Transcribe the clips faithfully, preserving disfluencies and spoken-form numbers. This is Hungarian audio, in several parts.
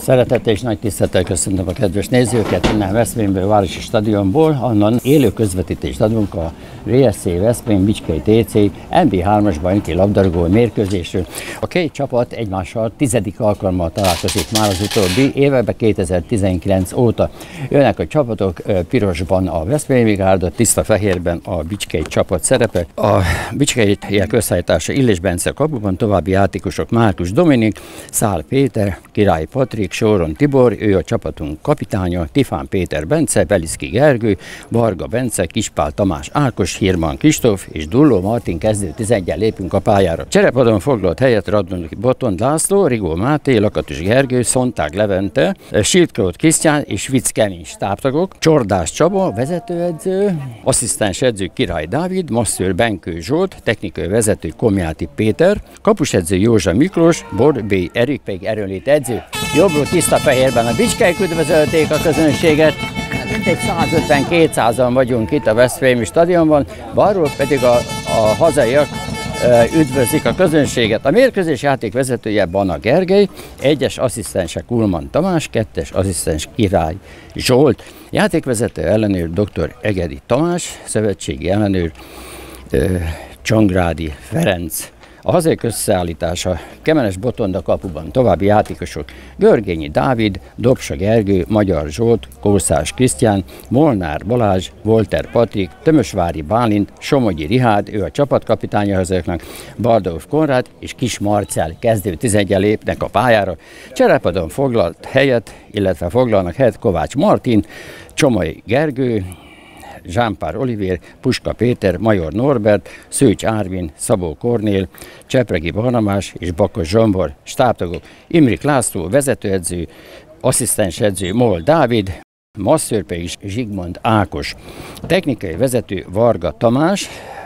Szeretettel és nagy tisztelettel köszöntöm a kedves nézőket innen Veszprémből, Városi Stadionból, onnan élő közvetítést adunk a vé es cé Veszprém Bicskei té cé en bé hármas bajnoki labdarúgó mérkőzésről. A két csapat egymással tizedik alkalommal találkozik már az utóbbi években, kétezer-tizenkilenc óta. Jönnek a csapatok, pirosban a Veszprémi Gárda, tiszta fehérben a bicskei csapat szerepe. A bicskeiek összeállítása Illés Bence kapuban, további játékosok Márkus Dominik, Szál Péter, Király Patrik, Sóron Tibor, ő a csapatunk kapitánya, Tifán Péter Bence, Belicki Gergő, Varga Bence, Kispál Tamás Ákos, Hirman Kristóf és Dulló Martin kezdő tizenegyen lépünk a pályára. Cserepadon foglalt helyet Radnóti Botond László, Rigó Máté, Lakatos Gergő, Szontág Levente, Siltkrót Krisztián és Vic Kemény stábtagok, Csordás Csaba, vezetőedző, asszisztens edző Király Dávid, masszőr Benkő Zsolt, technikai vezető Komjáti Péter, kapusedző Józsa Miklós, Bor B. Erik pedig erőnlét edző. Jobbról tiszta fehérben a bicskeik üdvözölték a közönséget, mintegy százötven-kétszázan vagyunk itt a Veszprémi stadionban, balról pedig a, a hazaiak e, üdvözlik a közönséget. A mérkőzés játékvezetője Bana Gergely, egyes asszisztense Kulman Tamás, kettes asszisztens Király Zsolt, játékvezető ellenőr dr. Egedi Tamás, szövetségi ellenőr e, Csongrádi Ferenc. A hazaiak összeállítása Kemenes Botonda kapuban, további játékosok Görgényi Dávid, Dobsa Gergő, Magyar Zsolt, Kórszás Krisztián, Molnár Balázs, Volter Patrik, Tömösvári Bálint, Somogyi Rihád, ő a csapatkapitánya hazaiaknak, Bardóf Konrád és Kis Marcell kezdő tizenegyen lépnek a pályára. Cserepadon foglalt helyet, illetve foglalnak helyet Kovács Martin, Csomai Gergő, Zsámpár Olivér, Puska Péter, Major Norbert, Szőcs Árvin, Szabó Kornél, Csepregi Barnabás és Bakos Zsombor, stábtagok Imrik László, vezetőedző, asszisztens edző Mol Dávid, masszőr pedig Zsigmond Ákos, technikai vezető Varga Tamás,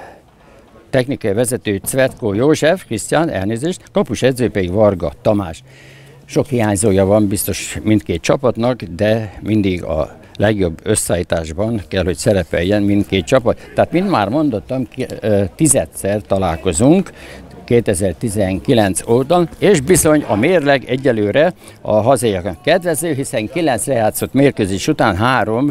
technikai vezető Cvetkó József, Krisztián, elnézést, kapusedző pedig Varga Tamás. Sok hiányzója van biztos mindkét csapatnak, de mindig a legjobb összeállításban kell, hogy szerepeljen mindkét csapat. Tehát, mint már mondottam, tizedszer találkozunk kétezer-tizenkilenc óta, és bizony a mérleg egyelőre a hazaiaknak kedvező, hiszen kilenc lejátszott mérkőzés után három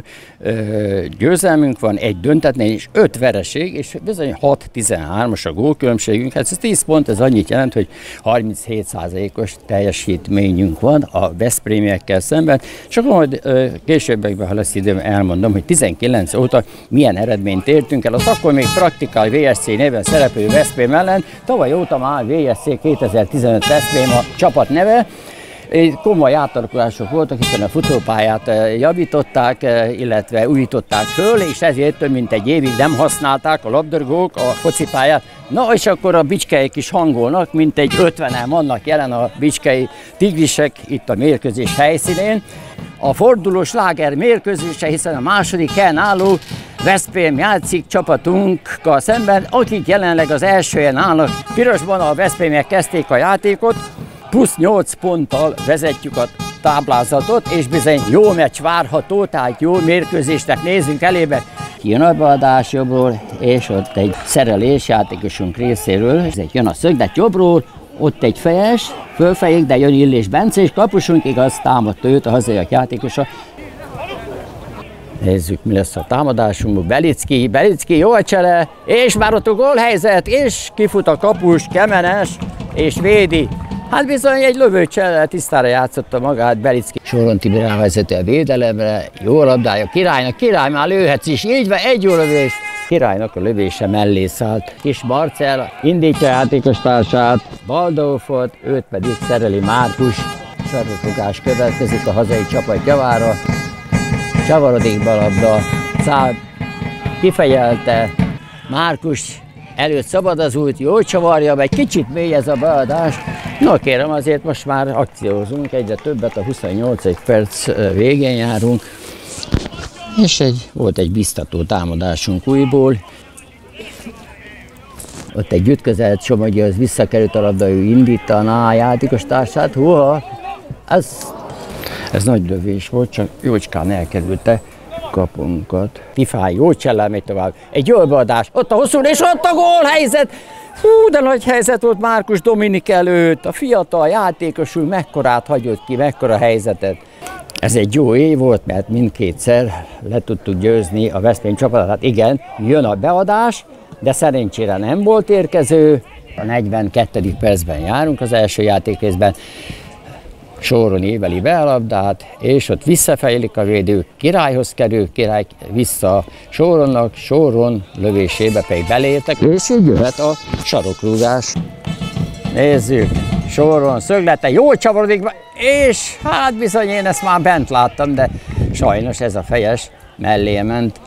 ö, győzelmünk van, egy döntetlen és öt vereség, és bizony hat tizenhármas a gólkülönbségünk. Hát ez tíz pont, ez annyit jelent, hogy harminchét százalékos teljesítményünk van a veszprémiekkel szemben, és akkor majd ö, későbbekben, ha lesz időm, elmondom, hogy tizenkilenc óta milyen eredményt értünk el. Az akkor még Praktikál vé es cé néven szereplő Veszprém ellen, tavaly óta már vé es cé kétezer-tizenöt Veszprém a csapat neve. Komoly átalakulások voltak, hiszen a futópályát javították, illetve újították föl, és ezért több mint egy évig nem használták a labdarúgók a focipályát. Na és akkor a bicskeik is hangolnak, mint egy ötvenen vannak jelen a bicskei tigrisek itt a mérkőzés helyszínén. A forduló sláger mérkőzése, hiszen a második helyen álló Veszprém játszik csapatunkkal szemben, akik jelenleg az első helyen állnak. Pirosban a veszprémiek kezdték a játékot, plusz nyolc ponttal vezetjük a táblázatot, és bizony jó meccs várható, tehát jó mérkőzésnek nézünk elébe. Jön a beadás jobbról, és ott egy szerelés játékosunk részéről, ez egy jön a szöglet jobbról, ott egy fejes, fölfejék, de jön Illés Bence, és kapusunk igaz, támadta őt a hazaiak játékosa. Nézzük, mi lesz a támadásunk. Belicki, Belicki, jó a csele, és már ott a gólhelyzet, és kifut a kapus, Kemenes, és védi. Hát bizony egy lövőcsellel tisztára játszotta magát Belicki. Sóron Tibor rávezető a védelemre, jó labdája Királynak, Király már lőhetsz is, így van, egy jó lövés. Királynak a lövése mellé szállt. Kis Marcell indítja játékos társát, Baldófot, őt pedig szereli Márkus. Sarkofogás következik a hazai csapat javára. Csavarodik balabda, Szál kifejelte, Márkus előtt szabad az út, jó csavarja, egy kicsit mély ez a beadás. Na kérem, azért most már akciózunk, egyre többet, a huszonnyolcadik perc végén járunk. És egy, volt egy biztató támadásunk újból. Ott egy ütközet, Somogyi az visszakerült a labda, ő indítaná a játékos társát. Húha, ez, ez nagy lövés volt, csak jócskán elkerülte kapunkat. Tifály jó csellel megy tovább. Egy jó beadás, ott a hosszú, és ott a gólhelyzet. Hú, de nagy helyzet volt Márkus Dominik előtt, a fiatal játékos úr mekkorát hagyott ki, mekkora helyzetet. Ez egy jó év volt, mert mindkétszer le tudtuk győzni a Veszprém csapatot. Hát igen, jön a beadás, de szerencsére nem volt érkező. A negyvenkettedik percben járunk az első játékrészben. Soron éveli be a labdát, és ott visszafejlik a védő, Királyhoz kerül, Király vissza Soronnak, Soron lövésébe pedig belértek, és így jöhet a sarokrúgás. Nézzük, Soron szöglete, jól csavarodik be, és hát bizony én ezt már bent láttam, de sajnos ez a fejes mellé ment.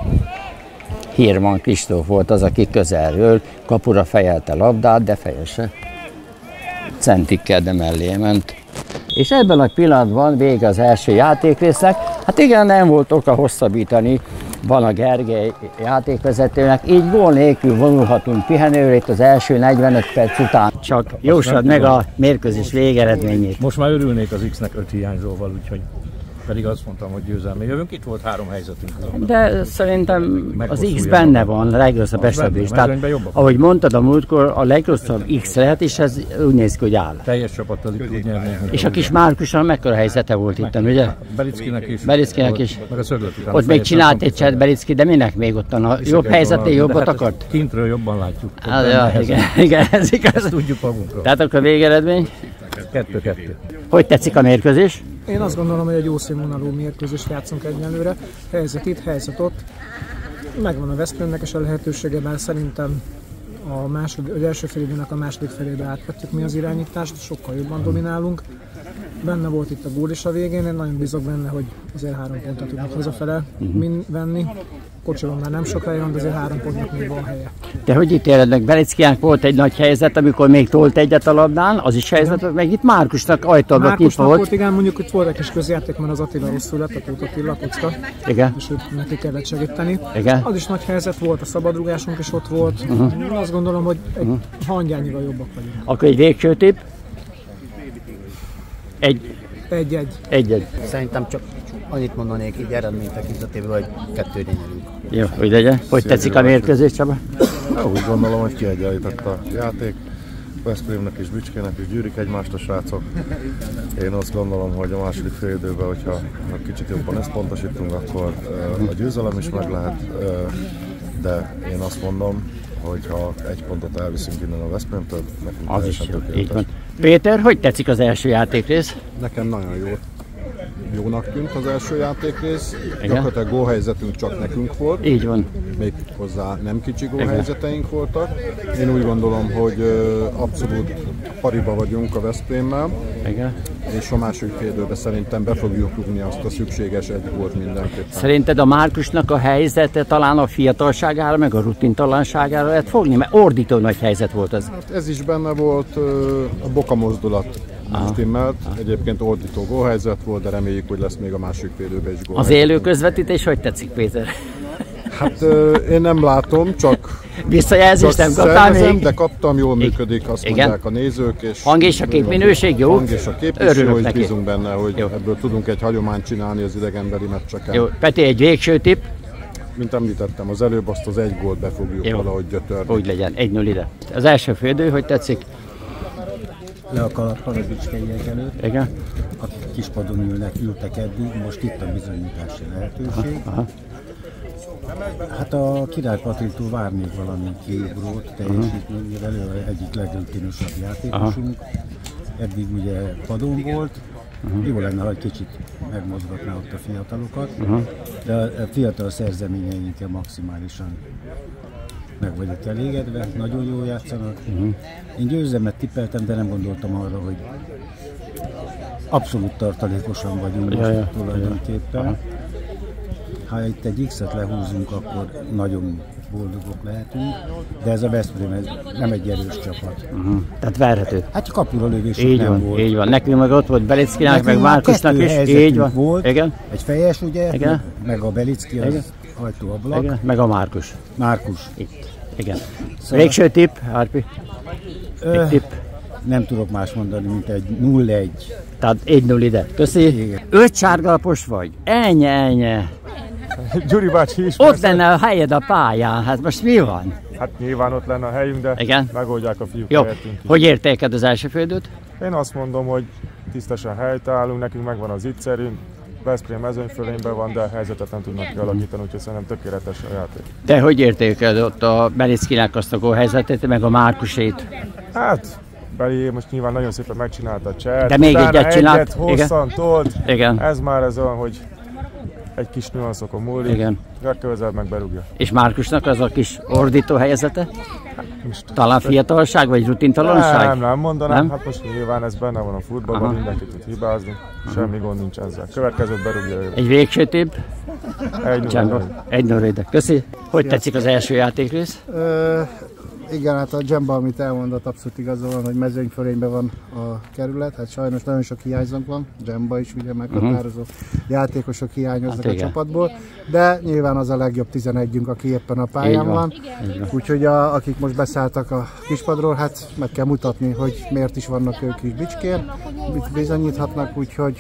Hírman Kristóf volt az, aki közelről kapura fejelte a labdát, de fejese centikkel, de mellé ment. És ebben a pillanatban vége az első játékrésznek. Hát igen, nem volt oka hosszabbítani, van a Gergely játékvezetőnek, így gól nélkül vonulhatunk pihenőre itt az első negyvenöt perc után. Csak jósad meg a mérkőzés végeredményét. Most már örülnék az X-nek öt hiányzóval, úgyhogy pedig azt mondtam, hogy győzelmi jövünk. Itt volt három helyzetünk. De szerintem az X benne van, a legrosszabb esetben. Tehát, ahogy mondtad a múltkor, a legrosszabb X lehet, és ez úgy néz ki, hogy áll. Teljes csapattal itt tud nyerni. És a kis Márkussal mekkora helyzete volt itt, ugye? Belickinek is. Belickinek is. Meg a Szögleti. Ott még csinált egy cset Belicki, de minek még ott a jobb helyzeté jobbat akart? Kintről jobban látjuk. Hát, ja, igen, igen, ez igaz. Ezt tudjuk magunkról. Tehát akkor a végeredmény? kettő-kettő. Hogy tetszik a mérkőzés? Én azt gondolom, hogy egy jó színvonalú mérkőzést játszunk egyelőre. Helyzet itt, helyzet ott. Megvan a Veszprémnek és a lehetősége, mert szerintem a második, az első fél időnek a második felébe átvettük mi az irányítást, sokkal jobban dominálunk. Benne volt itt a gól is a végén, én nagyon bízok benne, hogy azért három pontot tudunk hazafele uh-huh. venni. Kocsolom már nem sok helye van, de azért három pontnak még van helye. De hogy itt érednek, Belickiának volt egy nagy helyzet, amikor még tolt egyet a labdán, az is helyzet volt, meg itt Márkusnak ajtóban nyitva volt. Márkusnak volt, igen, mondjuk itt volt egy kis közjáték, mert az Attila rosszul lett, a Tóth Attila kocka. Igen. És őt neki kellett segíteni. Igen. Az is nagy helyzet volt, a szabadrugásunk is ott volt. Uh-huh. Én azt gondolom, hogy egy uh-huh. hangyányival jobbak vagyunk. Akkor egy végső tipp? Egy. Egy-egy. Egy-egy. Szerintem csak annyit mondanék így eredmény tekintetében, hogy kettőre nyerünk. Jó, hogy legyen. Hogy tetszik a mérkőzés, Csaba? Úgy gondolom, hogy kiegyenlített a játék. Veszprémnek és Bücskének is gyűrik egymást a srácok. Én azt gondolom, hogy a második fél időben, hogyha kicsit jobban összpontosítunk, akkor a győzelem is meg lehet. De én azt mondom, hogy ha egy pontot elviszünk innen a Veszprémtől, nekünk az is jó. Így van. Péter, hogy tetszik az első játékrész? Nekem nagyon jó. Jónak tűnt az első játékrész. Gyakorlatilag gólhelyzetünk csak nekünk volt. Így van. Még hozzá nem kicsi gólhelyzeteink voltak. Én úgy gondolom, hogy abszolút pariba vagyunk a Veszprémmel. Igen. És a második fél időben szerintem be fogjuk rúgni azt a szükséges egy gólt mindenképpen. Szerinted a Márkusnak a helyzete talán a fiatalságára, meg a rutintalanságára lehet fogni? Mert ordító nagy helyzet volt az. Hát ez is benne volt, a boka mozdulat stimmelt. Egyébként ordító gólhelyzet volt, de reméljük, hogy lesz még a másik fél időben is gólhelyzet. Az élő közvetítés hogy tetszik, Péter? Hát én nem látom, csak visszajelzést nem kaptál még? De kaptam, jól működik, azt igen? mondják a nézők. És hang és a képminőség jó? Hang és a kép is jó, és bízunk benne, hogy jó. Ebből tudunk egy hagyományt csinálni az idegenbeli meccseken. Jó, Peti, egy végső tipp? Mint említettem, az előbb azt az egy gólt be fogjuk jó. valahogy gyötörni. Úgy legyen, egy null ide. Az első fél idő, hogy tetszik? Le a kalappal a Bicskeiek előtt. Igen. A kispadon ülnek, ültek eddig, most itt a bizonyítási lehetőség. Aha, aha. Hát a Király Patritól várnék valami kiugrót teljesítményével, ő egyik legrutinosabb játékosunk. Aha. Eddig ugye padon volt. Uh-huh. Jó lenne, ha egy kicsit megmozgatná ott a fiatalokat, uh-huh. de a fiatal szerzeményeinkkel maximálisan meg vagyok elégedve, nagyon jól játszanak. Uh-huh. Én győzelmet tippeltem, de nem gondoltam arra, hogy abszolút tartalékosan vagyunk ja, most ja, tulajdonképpen. Ja. Ha itt egy X-et lehúzunk, akkor nagyon boldogok lehetünk, de ez a Veszprém ez nem egy erős csapat. Uh-huh. Tehát verhető. Hát kapura lövés így nem van, volt. Így van, nekünk meg ott volt Belickinek, meg Márkusnak is. Így van. Volt. Igen. Egy fejes ugye, igen. meg a Belicki az ajtóablak. Igen. Meg a Márkus. Márkus. Itt. Igen. Szóval... Végső tipp, Árpi? Ö, tipp. Nem tudok más mondani, mint egy nulla egy. Tehát egy null ide. Köszi. Igen. Öt sárgalapos vagy. Ennyi, ennyi. Gyuri bácsi is. Ott lenne a helyed a pályán, hát most mi van? Hát nyilván ott lenne a helyünk, de igen, megoldják a fiúk jó. helyettünk is. Hogy értékeled az első félidőt? Én azt mondom, hogy tisztesen helytállunk, nekünk megvan az ittszerünk, Veszprém mezőnyfölényben van, de a helyzetet nem tudnak kialakítani, úgyhogy szerintem tökéletes a játék. Te hogy értékeled ott a Belickinek azt a gólhelyzetét, meg a Márkusét? Hát, Beli most nyilván nagyon szépen megcsinálta a cselt. De még egyet csinált. Egyet hosszan tolt. Igen. Ez már ez olyan, hogy egy kis nüanszokon múlik. Igen. Legközelebb meg berúgja. És Márkusnak az a kis ordító helyzete? Talán fiatalság vagy rutintalanság? Nem, nem mondanám. Nem? Hát most nyilván ez benne van a futballban, mindenki tud hibázni. Semmi gond nincs ezzel. Következőt berúgja ő. Egy végső tipp? Egy nulla ide. Köszi. Hogy tetszik az első játékrész? Ö, igen, hát a Dzsemba, amit elmondott, abszolút igaza van, hogy mezőnyfölényben van a kerület. Hát sajnos nagyon sok hiányzónk van. Dzsemba is ugye meghatározó uh-huh. játékosok hiányoznak hát a csapatból. De nyilván az a legjobb tizenegyünk, aki éppen a pályán van. van. Úgyhogy a, akik most beszálltak a kispadról, hát meg kell mutatni, hogy miért is vannak ők is Bicskén. Mit bizonyíthatnak, úgyhogy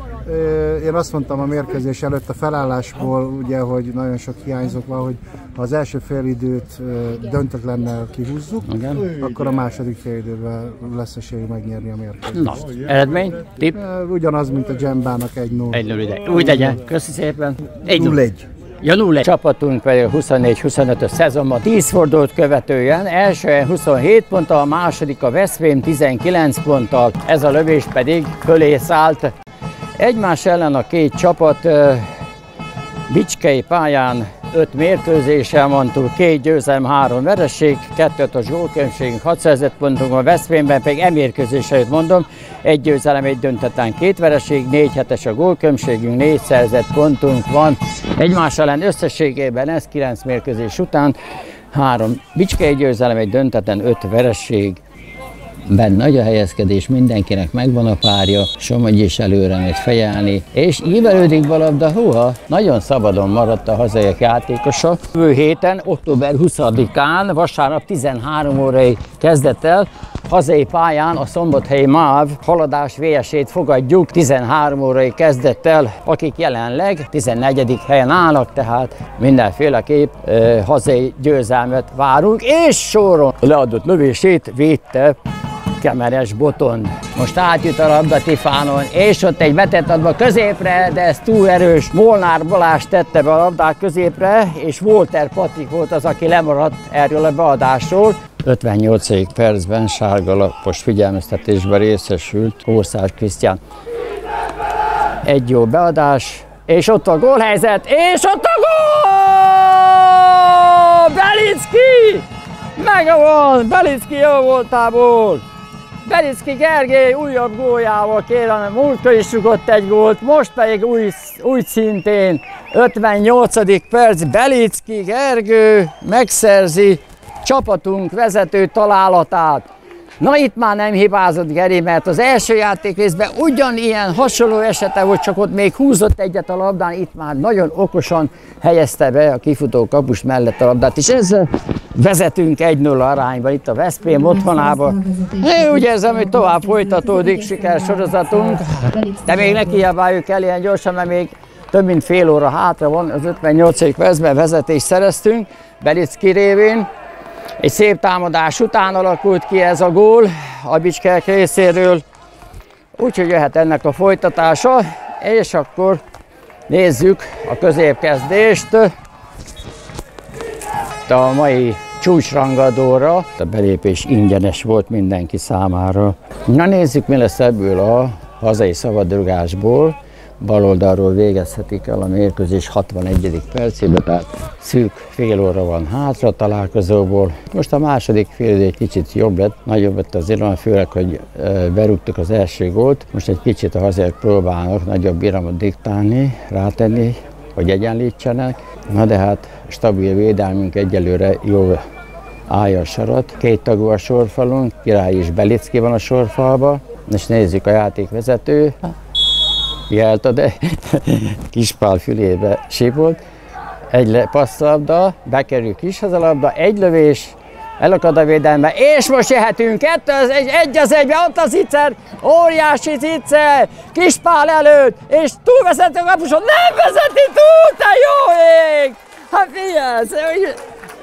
én azt mondtam a mérkőzés előtt a felállásból, ugye, hogy nagyon sok hiányzók van, hogy ha az első félidőt döntetlennel kihúzzuk, igen, akkor a második félidőben lesz esély megnyerni a mérkőzést. Na, eredmény? Tipp? Ugyanaz, mint a Dzsembának egy nulla. egy nulla ide. Úgy legyen. Köszi szépen. nulla egy. Ja, nulla egy. Csapatunk pedig a huszonnégy huszonötös szezonban tíz fordulót követően első helyen huszonhét ponttal, a második a Veszprém tizenkilenc ponttal. Ez a lövés pedig fölé szállt. Egymás ellen a két csapat uh, bicskei pályán öt mérkőzéssel van túl, két győzelem, három vereség, kettőt gólkülönbségünk, hat szerzett pontunk, a Veszprémben pedig e mérkőzéseit mondom, egy győzelem, egy döntetlen, két vereség, négy hetes a gólkülönbségünk, négy szerzett pontunk van. Egymás ellen összességében ez kilenc mérkőzés után három bicskei győzelem, egy döntetlen, öt vereség. Benne nagy a helyezkedés, mindenkinek megvan a párja, Somogy is előre megy fejelni, és ívelődik a labda, húha, nagyon szabadon maradt a hazaiak játékosa. Jövő héten, október huszadikán, vasárnap tizenhárom órai kezdett el, hazai pályán a szombathelyi MÁV haladás vé es-ét fogadjuk, tizenhárom órai kezdett el, akik jelenleg tizennegyedik helyen állnak, tehát mindenféleképp eh, hazai győzelmet várunk, és soron leadott lövését védte Kemeres Botond. Most átjut a labda Tifánon, és ott egy betett adva középre, de ez túl erős. Molnár Balázs tette be a labdát középre, és Walter Patrik volt az, aki lemaradt erről a beadásról. ötvennyolcadik percben sárgalapos figyelmeztetésben részesült Ország Krisztián. Egy jó beadás, és ott a gólhelyzet, és ott a gól! Belicki! Megvan! Belicki jó voltából! Belicki Gergely újabb góljával, kérem, múltkor is rugott egy gólt, most pedig új, úgy szintén ötvennyolcadik perc, Belicki Gergő megszerzi csapatunk vezető találatát. Na itt már nem hibázott Geri, mert az első játékrészben ugyanilyen hasonló esete volt, csak ott még húzott egyet a labdán, itt már nagyon okosan helyezte be a kifutó kapus mellett a labdát, és ezzel vezetünk egy nulla arányban itt a Veszprém otthonában. Én úgy érzem, hogy tovább folytatódik sikersorozatunk, de még ne kiabáljuk el ilyen gyorsan, mert még több mint fél óra hátra van, az ötvennyolcadik percben vezetést szereztünk Belicki révén. Egy szép támadás után alakult ki ez a gól a bicskek részéről, úgyhogy jöhet ennek a folytatása, és akkor nézzük a középkezdést. A mai csúcsrangadóra a belépés ingyenes volt mindenki számára. Na nézzük, mi lesz ebből a hazai szabadrugásból. Bal oldalról végezhetik el a mérkőzés hatvanegyedik percében, tehát szűk fél óra van hátra a találkozóból. Most a második fél egy kicsit jobb lett, nagyobb lett az iram, főleg, hogy berúgtuk az első gólt. Most egy kicsit a hazaiak próbálnak nagyobb iramot diktálni, rátenni, hogy egyenlítsenek. Na de hát stabil védelmünk egyelőre jól állja a sarat. Két tagú a sorfalon, Király és Belicki van a sorfalba. És nézzük a játékvezető. Jelta, de Kispál fülébe sípolt. Egy passzlabda, bekerül Kishazalabda, egy lövés, elakad a védelme, és most jöhetünk, kettő az egy, egy az egybe, ott az Zicser, óriási Zicser, Kispál előtt, és túlvezeti a kapuson, nem vezeti túl, te jó ég! Hát figyelsz,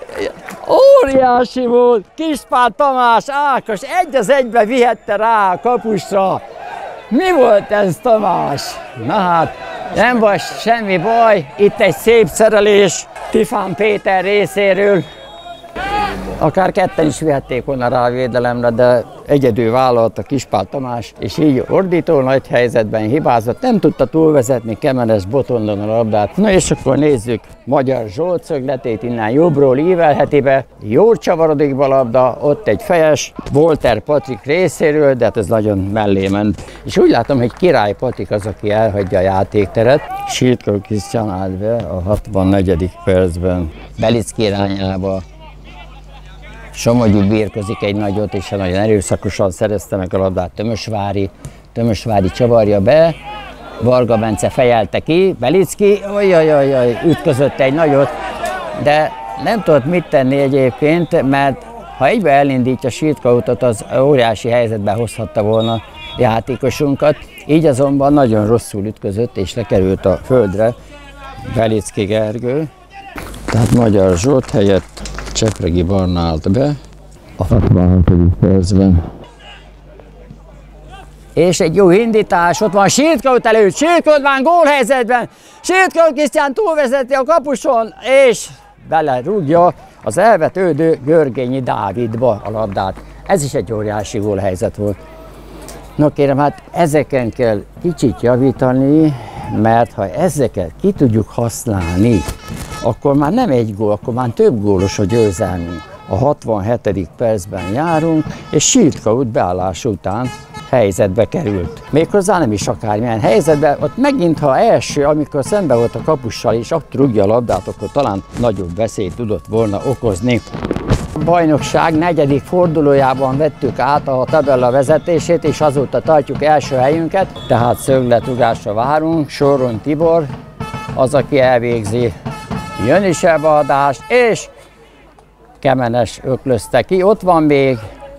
Óriási volt! Kispál Tamás, Ákos egy az egybe vihette rá a kapusra. Mi volt ez, Tamás? Na hát, nem vagy semmi baj, itt egy szép szerelés Tifán Péter részéről. Akár ketten is vihették volna rá a védelemre, de egyedül vállalta Kispál Tamás, és így ordító nagy helyzetben hibázott, nem tudta túlvezetni Kemenes Botondon a labdát. Na és akkor nézzük Magyar Zsolt szögletét, innen jobbról ívelheti be, jól csavarodik be a labda, ott egy fejes, Volter Patrik részéről, de hát ez nagyon mellé ment. És úgy látom, hogy Király Patrik az, aki elhagyja a játékteret. Sírtkó Krisztián állt be a hatvannegyedik percben. Belicki irányába. Somogyi birkozik egy nagyot, és nagyon erőszakosan szerezte meg a labdát Tömösvári. Tömösvári csavarja be, Varga Bence fejelte ki, Belicki, ojjajajaj, ütközött egy nagyot, de nem tudott mit tenni egyébként, mert ha egybe elindítja Sírtkautot, az óriási helyzetbe hozhatta volna játékosunkat, így azonban nagyon rosszul ütközött, és lekerült a földre Belicki Gergő. Tehát Magyar Zsolt helyett Csepregi Barna állt be a hatvanhatodik percben. És egy jó indítás, ott van Sírtkaut előtt, Sírtkaut van gólhelyzetben, Sírtkaut Krisztián túlvezeti a kapuson, és belerúgja az elvetődő Görgényi Dávidba a labdát. Ez is egy óriási gólhelyzet volt. No kérem, hát ezeken kell kicsit javítani, mert ha ezeket ki tudjuk használni, akkor már nem egy gól, akkor már több gólos a győzelmünk. A hatvanhetedik percben járunk, és Sírtkaut beállás után helyzetbe került. Méghozzá nem is akármilyen helyzetbe, ott megint, ha első, amikor szembe volt a kapussal, és ott rúgja a labdát, akkor talán nagyobb veszélyt tudott volna okozni. A bajnokság negyedik fordulójában vettük át a tabella vezetését, és azóta tartjuk első helyünket, tehát szögletrugásra várunk. Soron Tibor az, aki elvégzi. Jön is a beadás, és Kemenes öklözte ki, ott van még.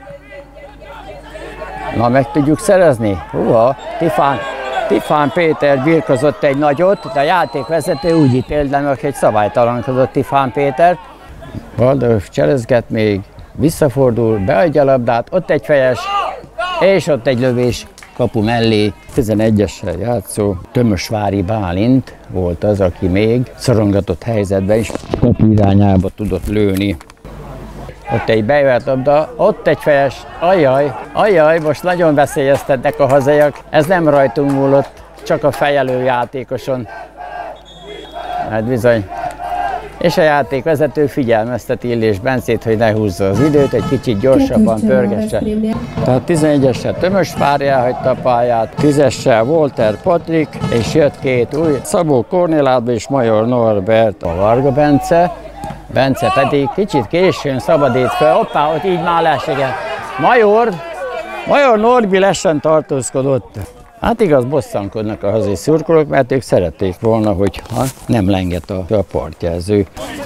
Na, meg tudjuk szerezni? Húha, Tifán, Tifán Péter birkozott egy nagyot, de a játékvezető úgy ítélte meg, hogy szabálytalankodott Tifán Péter. Waldorf cselezget még, visszafordul, beadja a labdát, ott egy fejes, és ott egy lövés kapu mellé. tizenegyessel játszó Tömösvári Bálint volt az, aki még szorongatott helyzetben is kapu irányába tudott lőni. Ott egy bejövett labda, ott egy fejes, ajjaj, ajjaj, most nagyon veszélyeztettek a hazaiak. Ez nem rajtunk múlott, csak a fejelő játékoson. Hát bizony. És a játékvezető figyelmezteti Illés Bencét, hogy ne húzza az időt, egy kicsit gyorsabban pörgesse. Tehát tizenegyessel Tömösvári elhagyta a pályát, tízessel Volter Patrik, és jött két új, Szabó Kornéládba és Major Norbert, a Varga Bence. Bence pedig kicsit későn szabadít fel, hoppá, ott így már leesett. Major, Major Norbi lesen tartózkodott. Hát igaz, bosszankodnak a hazai szurkolók, mert ők szerették volna, hogyha nem lenget a, a partjelző.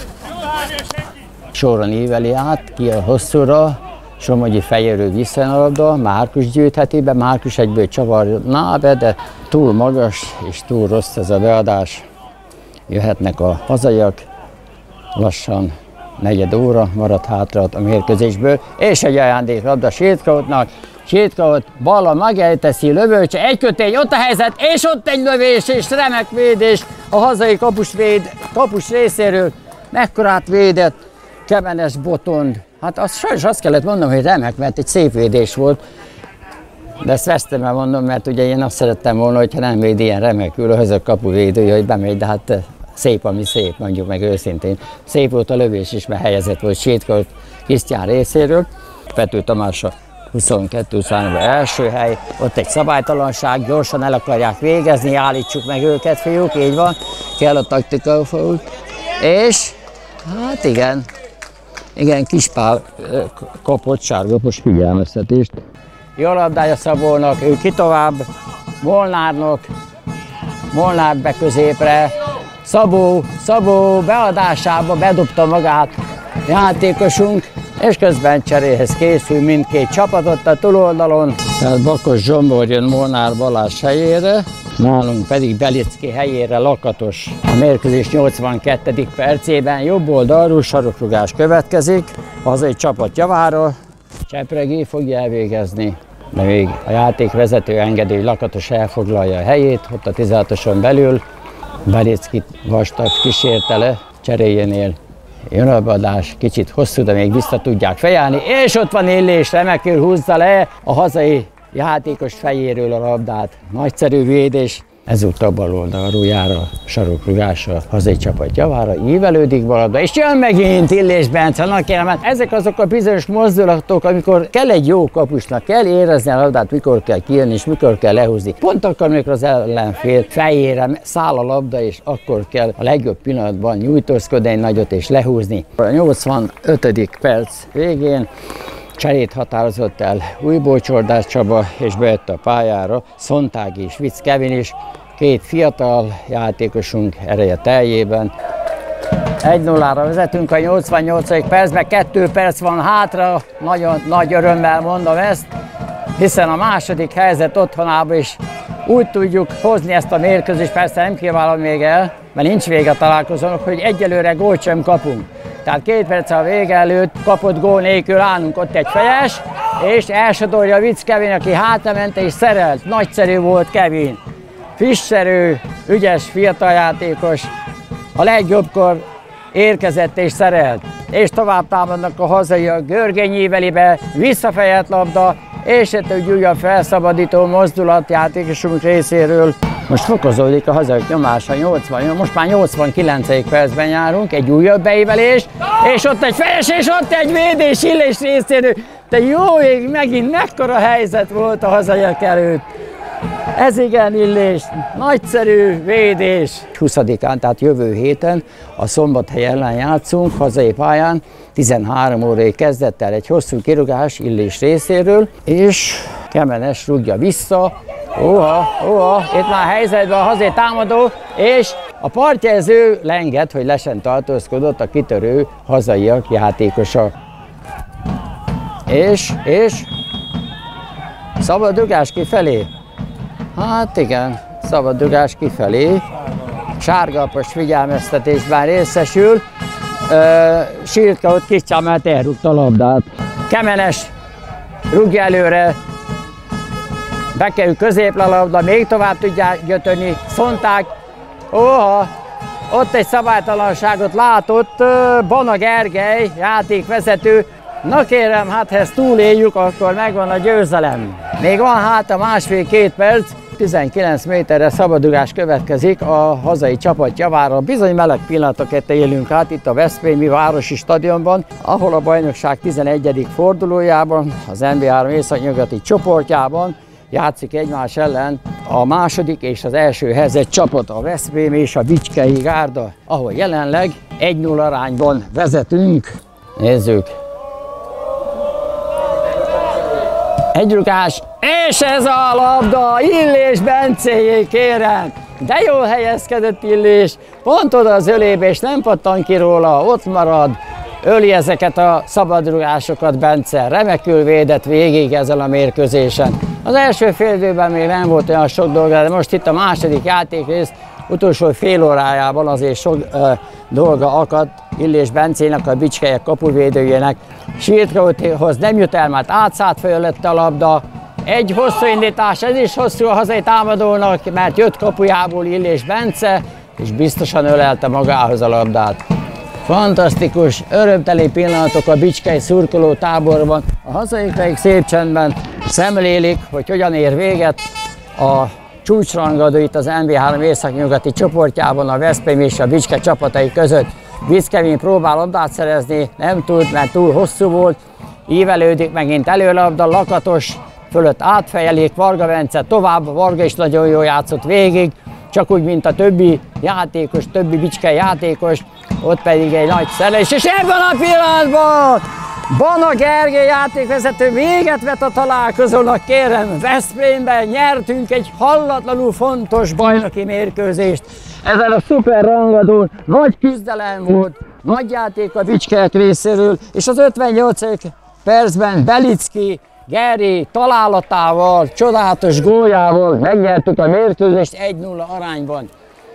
Soron íveli át ki a hosszúra, Somogyi fejéről visszajön a labda, Márkus gyűjtheti be, Márkus egyből csavarná be, de túl magas és túl rossz ez a beadás. Jöhetnek a hazaiak, lassan negyed óra maradt hátra a mérkőzésből, és egy ajándéklabda Sírtkautnak. Sírtkaut balla megelteszi, lövőcse, egy kötény, ott a helyzet, és ott egy lövés, és remek védés a hazai kapus, véd, kapus részéről. Mekkorát védett Kemenes Botond. Hát azt, sajnos azt kellett mondanom, hogy remek, mert egy szép védés volt. De ezt vesztem el mondom, mert ugye én azt szerettem volna, hogyha nem véd ilyen remekül a hazai kapuvédője, hogy bemegy, de hát szép, ami szép, mondjuk meg őszintén. Szép volt a lövés is, mert helyezett volt Sírtkaut Krisztián részéről. Pető Tamás a huszonkettő számban első hely, ott egy szabálytalanság, gyorsan el akarják végezni, állítsuk meg őket, fiúk, így van, kell a taktika faul. És hát igen, igen, Kispál kapott sárgapos figyelmeztetést. Jó labdája Szabónak, ő ki tovább, Molnárnak, Molnár be középre, Szabó, Szabó beadásába bedobta magát játékosunk, és közben cseréhez készül mindkét csapatot a túloldalon. Tehát Bakos Zsombor jön Molnár Balázs helyére, Nálunk pedig Belicki helyére Lakatos. A mérkőzés nyolcvankettedik percében jobb oldalról sarokrugás következik. Hazai csapat javára Csepregi fogja elvégezni, de még a játékvezető engedi, hogy Lakatos elfoglalja a helyét, ott a tizenhatoson belül. Belicki vastag kísértele cseréjénél jön a badás, kicsit hosszú, de még vissza tudják fejelni, és ott van Illés, remekül húzza le a hazai játékos fejéről a labdát. Nagyszerű védés, ezúttal bal oldalról jár a sarokrugás a hazai csapat javára, ívelődik valabda, és jön megint Illés Bence. Na kérem, hát ezek azok a bizonyos mozdulatok, amikor kell egy jó kapusnak, kell érezni a labdát, mikor kell kijönni, és mikor kell lehúzni. Pont akkor, amikor az ellenfél fejére száll a labda, és akkor kell a legjobb pillanatban nyújtózkodni egy nagyot és lehúzni. A nyolcvanötödik perc végén cserét határozott el Újból Csordás Csaba, és bejött a pályára Szontági és Vicz Kevin is, két fiatal játékosunk ereje teljében. egy nullára vezetünk a nyolcvannyolcadik percben, kettő perc van hátra, nagyon nagy örömmel mondom ezt, hiszen a második helyzet otthonában is úgy tudjuk hozni ezt a mérkőzést, persze nem kívánom még el, mert nincs vége a találkozónak, hogy egyelőre gólt sem kapunk. Tehát két perc a vége előtt kapott gól nélkül állunk, ott egy fejes, és elsodorja Vicz Kevin, aki hátrament és szerelt. Nagyszerű volt Kevin. Fisserő, ügyes fiatal játékos, a legjobbkor érkezett és szerelt. És tovább támadnak a hazaiak, Görgény Ívelibe, visszafejelt labda, és egy újabb felszabadító mozdulat játékosunk részéről. Most fokozódik a hazaiak nyomása, nyolcvan, most már nyolcvankilencedik percben járunk, egy újabb beívelés, és ott egy fejes, és ott egy védés Illés részéről. De jó ég, megint mekkora helyzet volt a hazaiak előtt. Ez igen Illés, nagyszerű védés. huszadikán, tehát jövő héten a Szombathely ellen játszunk hazai pályán, tizenhárom órai kezdettel egy hosszú kirúgás Illés részéről, és Kemenes rúgja vissza. Óha, óha, itt már helyzetben a hazai támadó, és a partjelző lenged, hogy lesen tartózkodott a kitörő hazaiak játékosa. És, és szabad rugás kifelé. Hát igen, szabad rugás kifelé. Sárgalapos figyelmeztetésben részesül. Sirtka ott kicsit, mert elrúgta a labdát. Kemenes rúgja előre. Bekerül középre a labda, még tovább tudják gyötörni. Szonták, óha, ott egy szabálytalanságot látott Bana Gergely, játékvezető. Na kérem, hát ha ezt túléljük, akkor megvan a győzelem. Még van hát a másfél-két perc, tizenkilenc méterre szabadrugás következik a hazai csapat javára. Bizony meleg pillanatokat élünk át itt a Veszprémi Városi Stadionban, ahol a bajnokság tizenegyedik fordulójában, az en bé három északnyugati csoportjában játszik egymás ellen a második és az első helyzet csapat, a Veszprém és a Bicskei Gárda, ahol jelenleg egy nulla arányban vezetünk. Nézzük! Egy rugás, és ez a labda, Illés Bencéjé, kérem! De jól helyezkedett Illés, pont oda az ölébe, és nem pattan ki róla, ott marad, öli ezeket a szabadrugásokat Bence, remekül védett végig ezen a mérkőzésen. Az első fél időben még nem volt olyan sok dolga, de most itt a második játékrész utolsó fél órájában azért sok ö, dolga akadt Illés Bencének, a Bicskelyek kapuvédőjének. Sirtkahoz nem jut el, mert átszállt fölötte a labda. Egy hosszú indítás, ez is hosszú a hazai támadónak, mert jött kapujából Illés Bence, és biztosan ölelte magához a labdát. Fantasztikus, örömteli pillanatok a Bicskei szurkoló táborban. A hazaiak pedig szép csendben szemlélik, hogy hogyan ér véget a csúcsrangadó itt az en bé három északnyugati csoportjában a Veszprém és a Bicske csapatai között. Vicz Kevin próbál labdát szerezni, nem tud, mert túl hosszú volt. Ívelődik megint előlabda, Lakatos fölött átfejelik, Varga Bence tovább, Varga is nagyon jól játszott végig, csak úgy, mint a többi játékos, többi bicskei játékos, ott pedig egy nagy szerelés, és ebben a pillanatban Bana Gergely játékvezető véget vet a találkozónak, kérem, Veszprémben nyertünk egy hallatlanul fontos bajnoki mérkőzést. Ezen a szuper rangadón nagy küzdelem volt, nagy játék a Bicskelyek részéről, és az ötvennyolcadik percben Belicki Geri találatával, csodálatos góljával megnyertük a mérkőzést egy nulla arányban.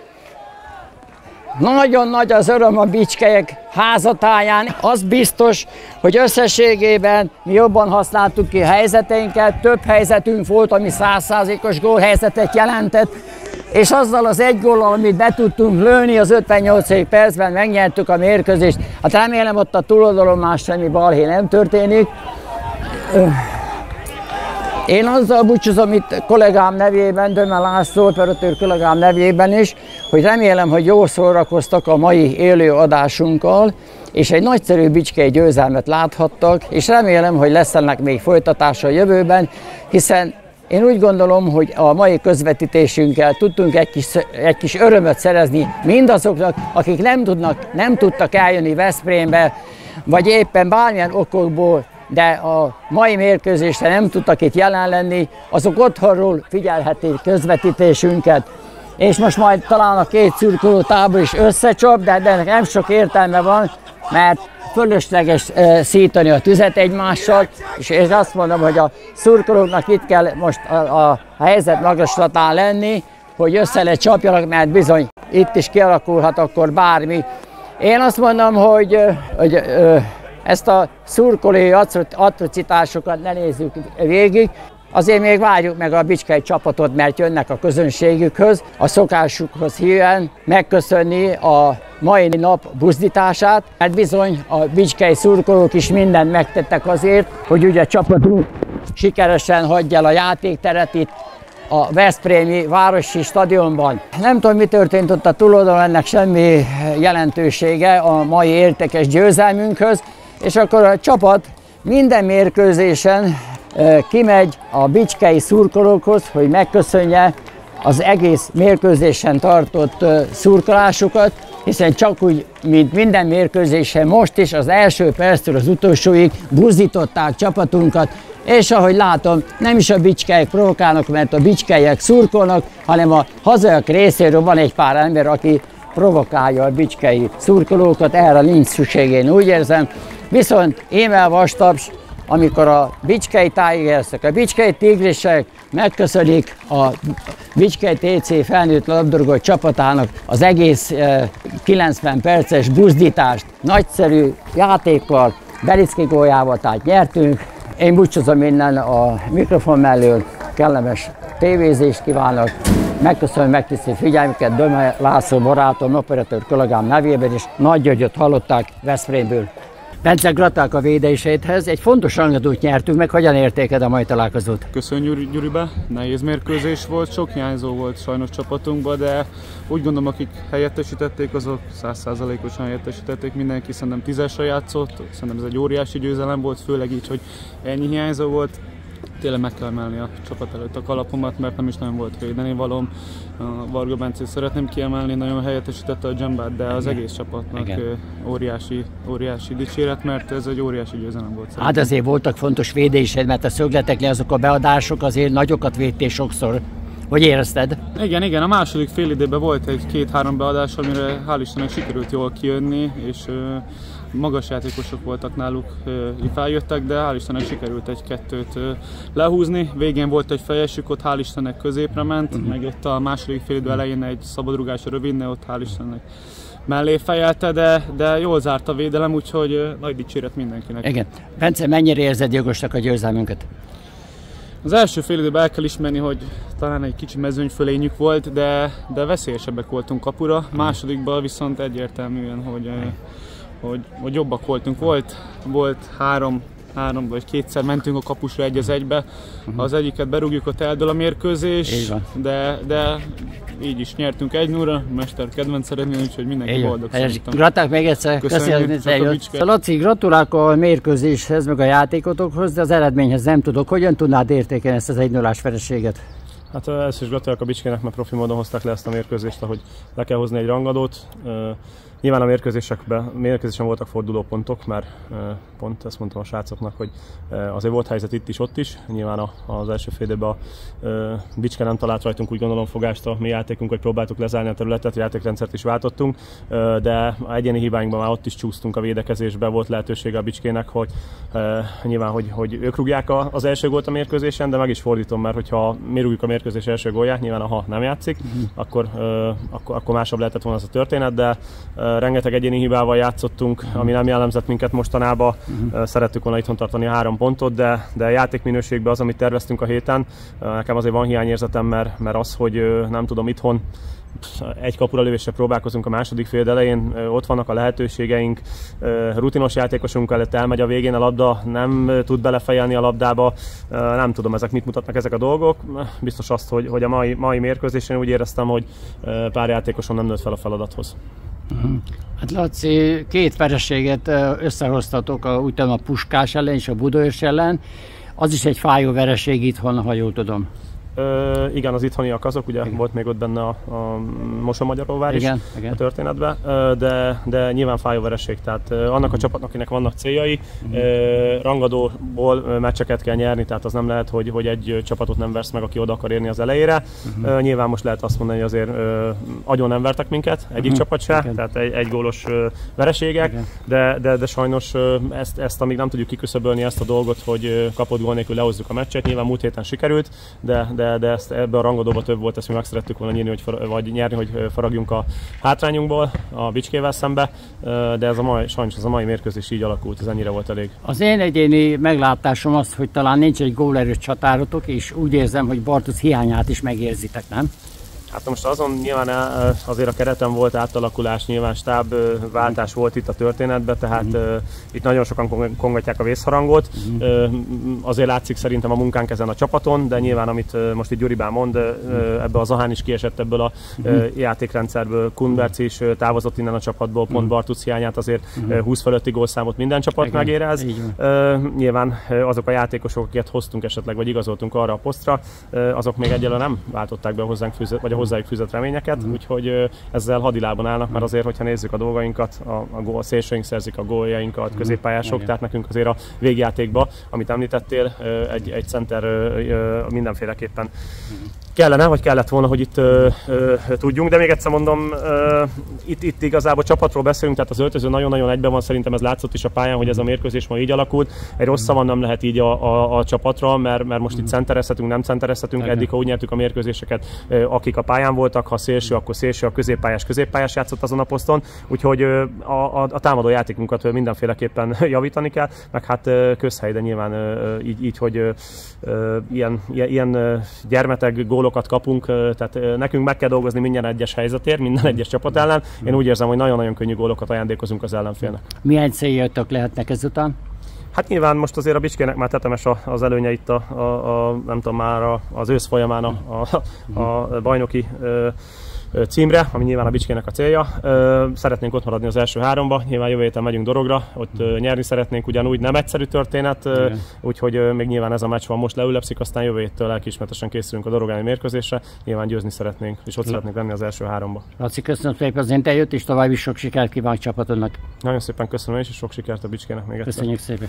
Nagyon nagy az öröm a Bicskelyek házatáján. Az biztos, hogy összességében mi jobban használtuk ki helyzeteinket, több helyzetünk volt, ami száz százalékos gólhelyzetet jelentett, és azzal az egy góllal, amit be tudtunk lőni, az ötvennyolcadik percben megnyertük a mérkőzést. Hát remélem, ott a túloldalon más semmi balhé nem történik. Én azzal búcsúzom itt kollégám nevében, Döme László, operatőr kollégám nevében is, hogy remélem, hogy jól szórakoztak a mai élő adásunkkal, és egy nagyszerű bicskei győzelmet láthattak, és remélem, hogy lesz ennek még folytatása a jövőben, hiszen én úgy gondolom, hogy a mai közvetítésünkkel tudtunk egy kis, egy kis örömöt szerezni mindazoknak, akik nem, tudnak, nem tudtak eljönni Veszprémbe, vagy éppen bármilyen okokból, de a mai mérkőzésre nem tudtak itt jelen lenni, azok otthonról figyelhetik közvetítésünket. És most majd talán a két szurkoló tábor is összecsap, de ennek nem sok értelme van, mert fölösleges e, szítani a tüzet egymással, és én azt mondom, hogy a szurkolóknak itt kell most a, a helyzet magaslatán lenni, hogy össze le csapjanak, mert bizony itt is kialakulhat akkor bármi. Én azt mondom, hogy, hogy ezt a szurkolói atrocitásokat ne nézzük végig, azért még várjuk meg a bicskei csapatot, mert jönnek a közönségükhöz, a szokásukhoz híven megköszönni a mai nap buzdítását, mert bizony a bicskei szurkolók is mindent megtettek azért, hogy ugye a csapatunk sikeresen hagyja el a játékteret itt a veszprémi városi stadionban. Nem tudom, mi történt ott a túloldalon, ennek semmi jelentősége a mai értékes győzelmünkhöz, és akkor a csapat minden mérkőzésen kimegy a bicskei szurkolókhoz, hogy megköszönje az egész mérkőzésen tartott szurkolásukat, hiszen csak úgy, mint minden mérkőzésen most is az első perctől az utolsóig buzdították csapatunkat, és ahogy látom, nem is a bicskelyek provokálnak, mert a bicskelyek szurkolnak, hanem a hazaiak részéről van egy pár ember, aki provokálja a bicskei szurkolókat, erre nincs szükség, én úgy érzem. Viszont émel vastaps, amikor a bicskei Tigersek, a bicskei Tigrisek megköszönik a Bicskei té cé felnőtt labdarúgó csapatának az egész kilencven perces buzdítást, nagyszerű játékkal, Belicki góljával, tehát nyertünk. Én búcsúzom innen a mikrofon mellől, kellemes tévézést kívánok, megköszönöm megtisztelő figyelmüket Döme László barátom, operatőr kollégám nevében is. Nagy Györgyöt hallották Veszprémből. Bence, gratulálok a védéseidhez, egy fontos rangadót nyertünk meg, hogyan értékeled a mai találkozót? Köszönjük Gyuribe, nehéz mérkőzés volt, sok hiányzó volt sajnos csapatunkban, de úgy gondolom, akik helyettesítették, azok száz százalékosan helyettesítették, mindenki szerintem tízesre játszott, szerintem ez egy óriási győzelem volt, főleg így, hogy ennyi hiányzó volt. Tényleg meg kell emelni a csapat előtt a kalapomat, mert nem is nagyon volt védeni valóm. A Varga Bencét szeretném kiemelni, nagyon helyettesítette a Dzsambát, de az egész csapatnak óriási, óriási dicséret, mert ez egy óriási győzelem volt. Hát azért voltak fontos védésed, mert a szögleteknél azok a beadások azért nagyokat védtél sokszor. Hogy érezted? Igen, igen, a második fél időben volt egy két-három beadás, amire hál' Istennek sikerült jól kijönni, és uh, magas játékosok voltak náluk, uh, feljöttek, de hál' Istennek sikerült egy-kettőt uh, lehúzni. Végén volt egy fejesük, ott hál' Istennek középre ment, uh-huh. meg jött a második fél idő elején egy szabadrugás a rövidne, ott hál' Istennek mellé fejelte, de, de jól zárt a védelem, úgyhogy uh, nagy dicséret mindenkinek. Igen. Bence, mennyire érzed jogosnak a győzelmünket? Az első fél időben el kell ismerni, hogy talán egy kicsi mezőnyfölényük volt, de, de veszélyesebbek voltunk kapura. Másodikban viszont egyértelműen, hogy, hogy, hogy jobbak voltunk. Volt, volt három, három vagy kétszer mentünk a kapusra egy az egybe. Ha az egyiket berúgjuk, ott eldől a mérkőzés, de, de így is nyertünk egy nullra, mester kedvenc szeretnél, úgyhogy mindenki boldog. Gratulálok még egyszer, köszönjük, hogy eljött. Laci, gratulálok a mérkőzéshez, meg a játékotokhoz, de az eredményhez nem tudok. Hogyan tudnád értékelni ezt az egy nullás vereséget? Hát először is gratulálok a Bicskének, mert profi módon hozták le ezt a mérkőzést, ahogy le kell hozni egy rangadót. Nyilván a mérkőzésekben, mérkőzésen voltak fordulópontok, mert pont ezt mondtam a srácoknak, hogy azért volt helyzet itt is, ott is. Nyilván az első fél időben a Bicske nem talált rajtunk, úgy gondolom, fogást a mi játékunk, hogy próbáltuk lezárni a területet, a játékrendszert is váltottunk, de egyéni hibáinkban már ott is csúsztunk a védekezésbe, volt lehetősége a Bicskének, hogy nyilván, hogy, hogy ők rúgják az első gólt a mérkőzésen, de meg is fordítom, mert hogyha mi rúgjuk a mérkőzés első gólját, nyilván ha nem játszik, uh-huh. akkor, akkor, akkor másabb lehetett volna az a történet, de rengeteg egyéni hibával játszottunk, ami nem jellemzett minket mostanában. Uh-huh. Szerettük volna itthon tartani a három pontot, de, de játékminőségben az, amit terveztünk a héten, nekem azért van hiányérzetem, mert, mert az, hogy nem tudom, itthon egy kapura lövésre próbálkozunk a második fél elején, ott vannak a lehetőségeink, rutinos játékosunk előtt elmegy a végén a labda, nem tud belefejelni a labdába, nem tudom, ezek mit mutatnak ezek a dolgok. Biztos azt, hogy, hogy a mai, mai mérkőzésen úgy éreztem, hogy pár játékoson nem nőtt fel a feladathoz. Uh-huh. Hát Laci, két vereséget összehoztatok, a, úgy tudom, a Puskás ellen és a Budaörs ellen. Az is egy fájó vereség itthon, ha jól tudom. Ö, igen, az itthoniak azok, ugye igen. Volt még ott benne a, a Mosonmagyaróvár is igen, igen. a történetben, de, de nyilván fájó vereség, tehát annak a csapatnak, akinek vannak céljai, uh-huh. rangadóból meccseket kell nyerni, tehát az nem lehet, hogy, hogy egy csapatot nem versz meg, aki oda akar érni az elejére. Uh-huh. Nyilván most lehet azt mondani, hogy azért agyon nem vertek minket, egyik uh-huh. csapat se, igen. tehát egy, egy gólos vereségek, de, de, de sajnos ezt, ezt amíg nem tudjuk kiküszöbölni ezt a dolgot, hogy kapott gól nélkül lehozzuk a meccset, nyilván múlt héten sikerült, de, de, de ezt ebbe a rangadóba több volt, ezt mi meg szerettük volna nyerni, hogy, vagy nyerni, hogy faragjunk a hátrányunkból a Bicskével szembe, de ez a mai, sajnos ez a mai mérkőzés így alakult, ez ennyire volt elég. Az én egyéni meglátásom az, hogy talán nincs egy gólerős csatárotok, és úgy érzem, hogy Bartusz hiányát is megérzitek, nem? Hát most azon nyilván azért a kereten volt átalakulás, nyilván stábváltás volt itt a történetben, tehát mm. uh, itt nagyon sokan kongatják a vészharangot. Mm. Uh, azért látszik szerintem a munkánk ezen a csapaton, de nyilván amit uh, most itt Gyuribán mond, uh, ebbe a Zahán is kiesett ebből a uh, játékrendszerből, Kunberc is uh, távozott innen a csapatból, pont mm. Bartusz hiányát azért uh, húsz fölötti gólszámot minden csapat igen. megérez. Uh, nyilván uh, azok a játékosok, akiket hoztunk esetleg, vagy igazoltunk arra a posztra, uh, azok még egyelőre nem váltották be hozzánk fűzött, vagy a hozzájuk fűzött reményeket, mm. úgyhogy ezzel hadilában állnak, mert azért, hogyha nézzük a dolgainkat, a, a, gól, a szélsőink szerzik a góljainkat, középpályások, mm. tehát nekünk azért a végjátékban, amit említettél, egy, egy center mindenféleképpen mm. kellene, vagy kellett volna, hogy itt ö, ö, tudjunk, de még egyszer mondom, ö, itt, itt igazából csapatról beszélünk, tehát az öltöző nagyon-nagyon egyben van, szerintem ez látszott is a pályán, hogy ez a mérkőzés ma így alakult. Egy rossz szavan nem lehet így a, a, a csapatra, mert, mert most itt centerezhetünk, nem centerezhetünk, eddig ha úgy nyertük a mérkőzéseket, akik a pályán voltak, ha szélső, akkor szélső, a középpályás, középpályás játszott azon a poszton, úgyhogy a, a, a támadó játékunkat mindenféleképpen javítani kell, meg hát közhely, de nyilván így, így hogy ilyen, ilyen gyermeteg gólokat kapunk, tehát nekünk meg kell dolgozni minden egyes helyzetért, minden egyes csapat ellen. Én úgy érzem, hogy nagyon-nagyon könnyű gólokat ajándékozunk az ellenfélnek. Milyen céljatok lehetnek ezután? Hát nyilván most azért a Bicskének már tetemes az előnye itt a, a, a nem tudom már az ősz folyamán a, a, a bajnoki címre, ami nyilván a Bicskének a célja. Szeretnénk ott maradni az első háromba, nyilván jövő héten megyünk Dorogra, ott nyerni szeretnénk, ugyanúgy nem egyszerű történet, úgyhogy még nyilván ez a meccs van, most leülepszik, aztán jövő héttől lelkiismertesen készülünk a dorogáni mérkőzésre, nyilván győzni szeretnénk, és ott szeretnénk lenni az első háromba. Laci, köszönöm szépen az interjút, és további sok sikert kívánok csapatodnak. Nagyon szépen köszönöm, és sok sikert a Bicskének még egyszer. Köszönjük szépen.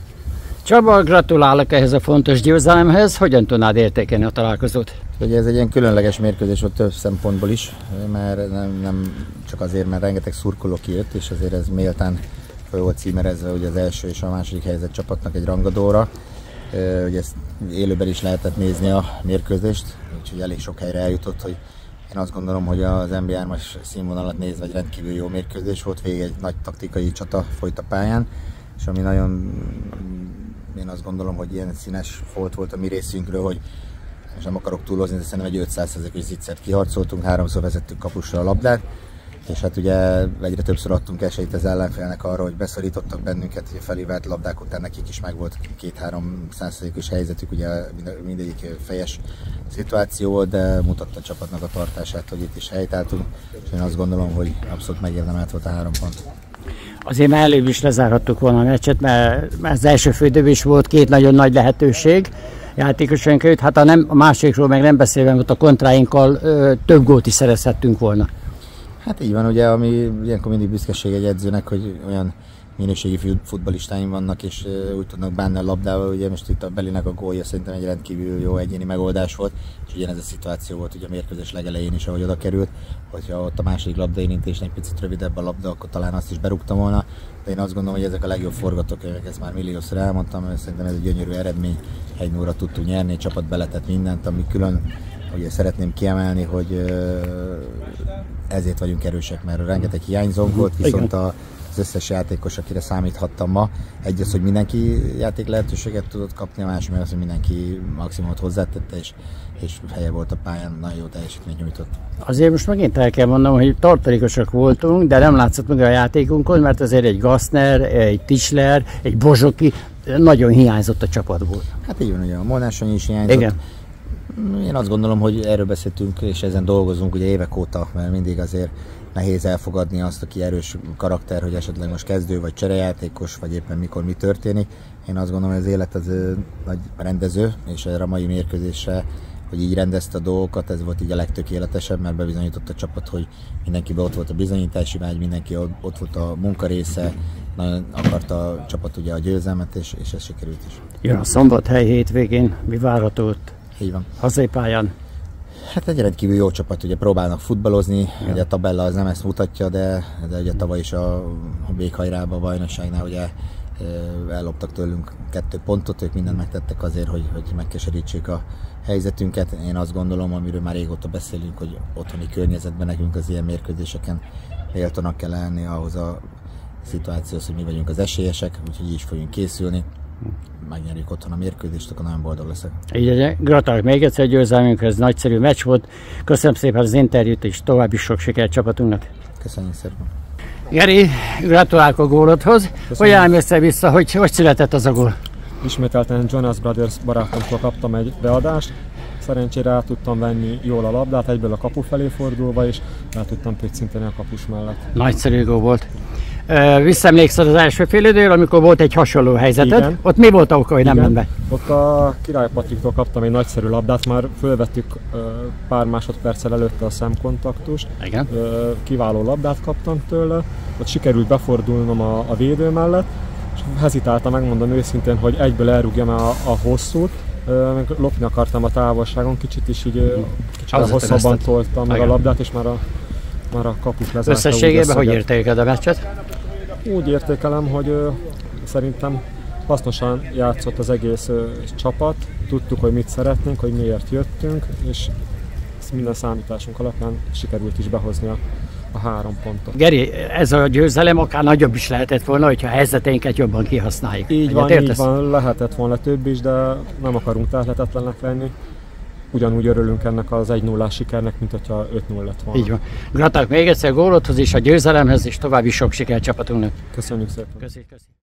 Csaba, gratulálok ehhez a fontos győzelemhez. Hogyan tudnád értékelni a találkozót? Ugye ez egy ilyen különleges mérkőzés volt több szempontból is, mert nem, nem csak azért, mert rengeteg szurkoló kijött, és azért ez méltán fel volt címerezve ugye az első és a második helyzet csapatnak egy rangadóra. Ugye ezt élőben is lehetett nézni a mérkőzést, úgyhogy elég sok helyre eljutott, hogy én azt gondolom, hogy az en bé hármas színvonalat nézve egy rendkívül jó mérkőzés volt, végig egy nagy taktikai csata folyt a pályán, és ami nagyon, én azt gondolom, hogy ilyen színes folt volt a mi részünkről, hogy és nem akarok túlozni, de szerintem egy ötszáz százalékos zicsert kiharcoltunk, háromszor vezettük kapusra a labdát, és hát ugye egyre többször adtunk esélyt az ellenfélnek arra, hogy beszorítottak bennünket, hogy a felívelt labdák után nekik is meg volt két-három százalékos helyzetük, ugye mindegyik fejes szituáció volt, de mutatta a csapatnak a tartását, hogy itt is helytálltunk, és én azt gondolom, hogy abszolút megérdemelt volt a három pont. Azért már előbb is lezárhattuk volna a meccset, mert az első fődőben is volt két nagyon nagy lehetőség játékosunk előtt, hát a, nem, a másikról meg nem beszélve, ott a kontráinkkal ö, több gólt is szerezhettünk volna. Hát így van, ugye, ami ilyenkor mindig büszkeség egy edzőnek, hogy olyan minőségi futballistáim vannak, és úgy tudnak bánni a labdával. Ugye most itt a Belinek a gólja szerintem egy rendkívül jó egyéni megoldás volt, és ugyanez a szituáció volt ugye a mérkőzés legelején is, ahogy oda került, hogyha ott a második labdaérintésnél egy picit rövidebb a labda, akkor talán azt is berúgtam volna, de én azt gondolom, hogy ezek a legjobb forgatókönyvek, ezt már milliószor elmondtam, szerintem ez egy gyönyörű eredmény, egy nulla tudtunk nyerni, a csapat beletett mindent, ami külön ugye szeretném kiemelni, hogy ezért vagyunk erősek, mert rengeteg hiányzónk volt, viszont a az összes játékos, akire számíthattam ma. Egy az, hogy mindenki játék lehetőséget tudott kapni, a másik meg az, hogy mindenki maximumot hozzátette, és, és helye volt a pályán, nagyon jó teljesítményt nyújtott. Azért most megint el kell mondanom, hogy tartalékosak voltunk, de nem látszott meg a játékunkon, mert azért egy Gassner, egy Tischler, egy Bozsoki nagyon hiányzott a csapatból. Hát így van, ugye a Molnár is hiányzott. Igen. Én azt gondolom, hogy erről beszéltünk, és ezen dolgozunk ugye évek óta, mert mindig azért nehéz elfogadni azt, aki erős karakter, hogy esetleg most kezdő, vagy cserejátékos, vagy éppen mikor mi történik. Én azt gondolom, hogy az élet az nagy rendező, és erre a mai mérkőzésre, hogy így rendezte a dolgokat, ez volt így a legtökéletesebb, mert bebizonyított a csapat, hogy mindenkiben ott volt a bizonyítási vágy, mindenki ott volt a munkarésze, nagyon akarta a csapat ugye a győzelmet, és, és ez sikerült is. Jön a Szombathely hétvégén, mi várható ott? Így van. Hazai pályán? Hát egy rendkívül jó csapat, ugye próbálnak futballozni, ja. Ugye a tabella az nem ezt mutatja, de, de ugye tavaly is a, a Békhajrában a bajnokságnál ugye elloptak tőlünk kettő pontot, ők mindent megtettek azért, hogy, hogy megkeserítsék a helyzetünket. Én azt gondolom, amiről már régóta beszélünk, hogy otthoni környezetben nekünk az ilyen mérkőzéseken méltónak kell lenni ahhoz a szituációhoz, hogy mi vagyunk az esélyesek, úgyhogy így is fogunk készülni. Megnyerjük otthon a mérkőzést, akkor nagyon boldog leszek. Így legyen. Gratulálok még egyszer a győzelmünkhez, nagyszerű meccs volt. Köszönöm szépen az interjút, és további sok sikert csapatunknak. Köszönjük szépen. Geri, gratulálok a gólodhoz. Hogy elmész vissza, hogy hogy született az a gól? Ismételten Jonas Brothers barátomtól kaptam egy beadást. Szerencsére el tudtam venni jól a labdát, egyből a kapu felé fordulva, és el tudtam pöccinteni a kapus mellett. Nagyszerű gól volt. Visszaemlékszel az első félidőről, amikor volt egy hasonló helyzeted? Igen. Ott mi volt a oka, hogy nem ment be? Ott a Király Patriktól kaptam egy nagyszerű labdát, már fölvettük pár másodperccel előtte a szemkontaktust. Igen. Kiváló labdát kaptam tőle, ott sikerült befordulnom a, a védő mellett, és hezitáltam, megmondom őszintén, hogy egyből elrúgjam a, a hosszút, lopni akartam a távolságon, kicsit is így kicsit hosszabban toltam meg a labdát, és már a, már a kapus lezárta. Összességében hogy értékeled a meccset? Úgy értékelem, hogy ö, szerintem hasznosan játszott az egész ö, csapat, tudtuk, hogy mit szeretnénk, hogy miért jöttünk, és minden számításunk alapján sikerült is behozni a, a három pontot. Geri, ez a győzelem akár nagyobb is lehetett volna, hogyha a helyzeteinket jobban kihasználjuk. Így van, így van, lehetett volna több is, de nem akarunk tehetetlenek lenni. Ugyanúgy örülünk ennek az egy nullás sikernek, mint hogyha öt null lett volna. Így van. Gratulálok még egyszer a gólodhoz és a győzelemhez, és további sok sikert csapatunknak. Köszönjük szépen. Köszönjük.